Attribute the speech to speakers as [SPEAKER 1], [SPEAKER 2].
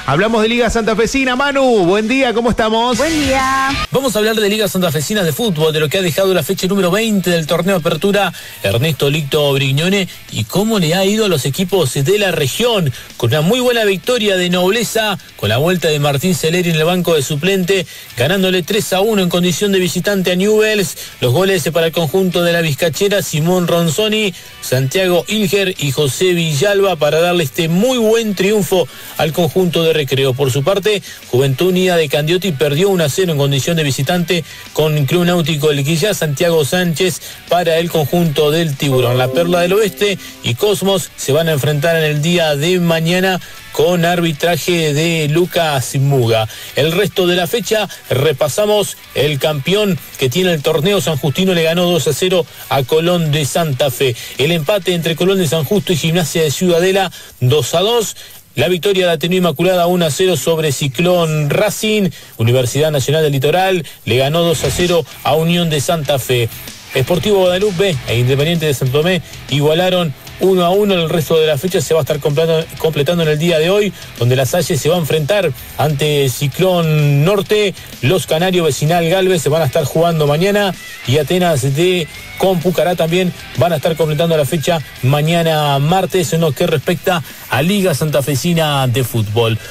[SPEAKER 1] Hablamos de Liga Santafesina. Manu, buen día, ¿cómo estamos?
[SPEAKER 2] Buen día.
[SPEAKER 3] Vamos a hablar de Liga Santafesina de fútbol, de lo que ha dejado la fecha número 20 del torneo Apertura Ernesto Licto Brignone y cómo le ha ido a los equipos de la región, con una muy buena victoria de Nobleza, con la vuelta de Martín Celeri en el banco de suplente, ganándole 3-1 en condición de visitante a Newell's. Los goles para el conjunto de la Vizcachera, Simón Ronzoni, Santiago Ilger y José Villalba, para darle este muy buen triunfo al conjunto de Recreo. Por su parte, Juventud Unida de Candioti perdió 1-0 en condición de visitante con Club Náutico El Quillá. Santiago Sánchez para el conjunto del Tiburón. La Perla del Oeste y Cosmos se van a enfrentar en el día de mañana con arbitraje de Lucas Muga. El resto de la fecha, repasamos el campeón que tiene el torneo. San Justino le ganó 2-0 a Colón de Santa Fe. El empate entre Colón de San Justo y Gimnasia de Ciudadela, 2-2. La victoria de Ateneo Inmaculada 1-0 sobre Ciclón Racing. Universidad Nacional del Litoral le ganó 2-0 a Unión de Santa Fe. Sportivo Guadalupe e Independiente de Santo Tomé igualaron 1-1. El resto de la fecha se va a estar completando en el día de hoy, donde la Salle se va a enfrentar ante Ciclón Norte. Los Canarios Vecinal Galvez se van a estar jugando mañana y Atenas de Compucará también van a estar completando la fecha mañana martes, en lo que respecta a Liga Santafesina de fútbol.